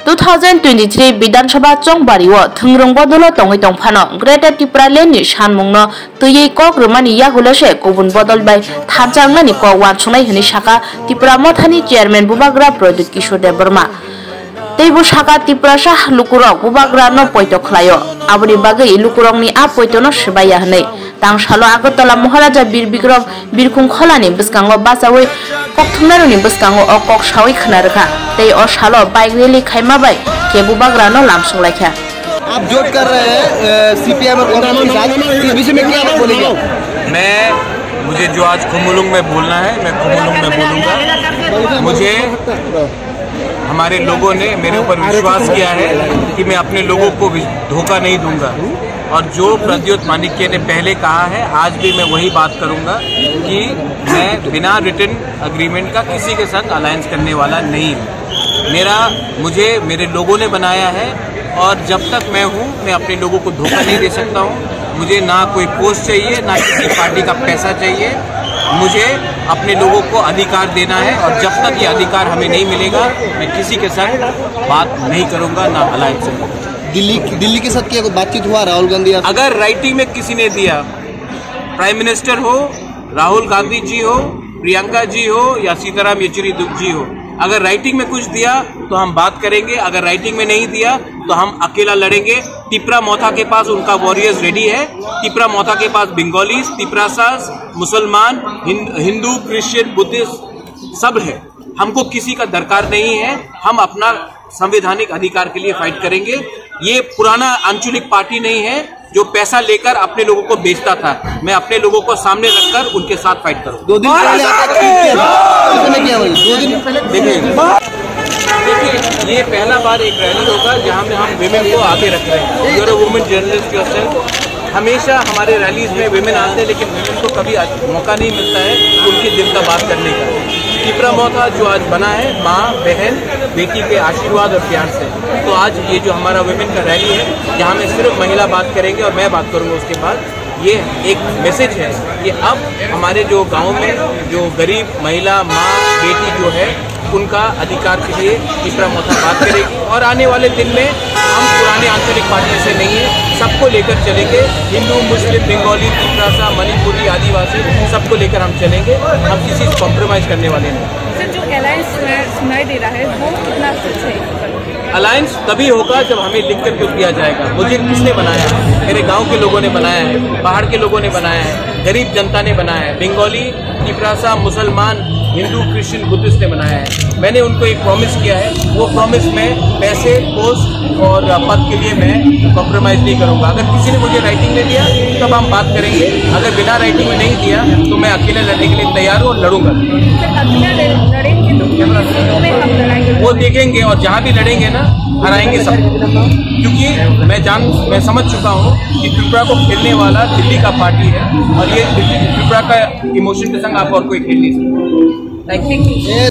2023 विधानसभा चौबारिओ थंग्रं बदल तंगै तंफानो ग्रेटर त्रिपुरा लेन्डनि सानमुंनो तुयै कक रमानि यागुलसे गुबुन बदल बाय थाजांनानि क वानसुंनाय हनि साखा त्रिपुरा मथानि चेयरमैन बुबाग्रा प्रदीप किशोर देबबर्मा तैबो साखा त्रिपुरा साह लुकुरक बुबाग्रा न पयतो खलायो आबनि बागै लुकुरंनि आ पयतोनो सिबाया हनै तांसालो आगरतला महाराजा बीर विक्रम बिरखुं खलानि बसकांगो बासावै ककथुंनारुनि बसकांगो अ कक सावै खनारखा तै अ सालो बाइक रैली खाइमाबाय के बुबाग्रा न लामसंलायखा। आप जोड़ कर रहे हैं सीपीएम और कांग्रेस के साथ, इस विषय में क्या बोलेंगे? मुझे जो आज खुमुलुंग में बोलना है मैं खुमुलुंग में बोलूँगा। मुझे हमारे लोगों ने मेरे ऊपर विश्वास किया है कि मैं अपने लोगों को धोखा नहीं दूंगा और जो प्रद्योत माणिक्य ने पहले कहा है आज भी मैं वही बात करूंगा कि मैं बिना रिटन अग्रीमेंट का किसी के संग अलायंस करने वाला नहीं हूँ। मुझे मेरे लोगों ने बनाया है और जब तक मैं हूँ मैं अपने लोगों को धोखा नहीं दे सकता हूँ। मुझे ना कोई पोस्ट चाहिए ना किसी पार्टी का पैसा चाहिए, मुझे अपने लोगों को अधिकार देना है और जब तक ये अधिकार हमें नहीं मिलेगा मैं किसी के संग बात नहीं करूँगा ना अलायंस करूँगा। दिल्ली के साथ क्या बातचीत हुआ राहुल गांधी? अगर राइटिंग में किसी ने दिया, प्राइम मिनिस्टर हो, राहुल गांधी जी हो, प्रियंका जी हो या सीताराम येचुरी जी हो, अगर राइटिंग में कुछ दिया तो हम बात करेंगे, अगर राइटिंग में नहीं दिया तो हम अकेला लड़ेंगे। तिपरा मोथा के पास उनका वॉरियर्स रेडी है, तिपरा मोथा के पास बंगाली, तिपरासास, मुसलमान, हिंदू, क्रिश्चियन, बुद्धिस्ट सब है। हमको किसी का दरकार नहीं है, हम अपना संवैधानिक अधिकार के लिए फाइट करेंगे। ये पुराना आंचलिक पार्टी नहीं है जो पैसा लेकर अपने लोगों को बेचता था। मैं अपने लोगों को सामने रखकर उनके साथ फाइट करूँ। 2 दिन पहले देखिए ये पहला बार एक रैली होगा जहां में हम विमेन को आगे रख रहे हैं। You are a women journalist yourself. हमेशा हमारे रैलीज में विमेन आते हैं लेकिन विमेन को कभी मौका नहीं मिलता है उनके दिल का बात करने का। तिपरा मोथा जो आज बना है माँ बहन बेटी के आशीर्वाद और प्यार से, तो आज ये जो हमारा विमेन का रैली है जहाँ में सिर्फ महिला बात करेंगे और मैं बात करूँगा उसके बाद, ये एक मैसेज है कि अब हमारे जो गाँव में जो गरीब महिला माँ बेटी जो है उनका अधिकार के लिए तिपरा मोथा बात करेगी और आने वाले दिन में हम पुराने आंचलिक पार्टी से नहीं है, सबको लेकर चलेंगे। हिंदू, मुस्लिम, बंगाली, तिपरासा, मणिपुरी, आदिवासी सबको लेकर हम चलेंगे। हम किसी से कॉम्प्रोमाइज करने वाले नहीं। सर जो अलायंस सुनाई दे रहा है वो कितना सच है? अलायंस तभी होगा जब हमें लिखकर कुछ दिया जाएगा। मुझे किसने बनाया है? मेरे गांव के लोगों ने बनाया है, बाहर के लोगों ने बनाया है, गरीब जनता ने बनाया है, बंगाली, तिपरासा, मुसलमान, हिंदू, क्रिश्चियन, बुद्धिस्ट ने बनाया है। मैंने उनको एक प्रॉमिस किया है, वो प्रॉमिस में पैसे, पोस्ट और पद के लिए मैं कॉम्प्रोमाइज़ नहीं करूँगा। अगर किसी ने मुझे राइटिंग में दिया तब हम बात करेंगे, अगर बिना राइटिंग में नहीं दिया तो मैं अकेले लड़ने के लिए तैयार हूँ और लड़ूंगा। वो देखेंगे और जहाँ भी लड़ेंगे ना हराएंगे सब, क्योंकि मैं समझ चुका हूँ कि त्रिपुरा को खेलने वाला दिल्ली का पार्टी है और ये त्रिपुरा का इमोशन के संग आप और कोई खेल नहीं सकते। Thank you.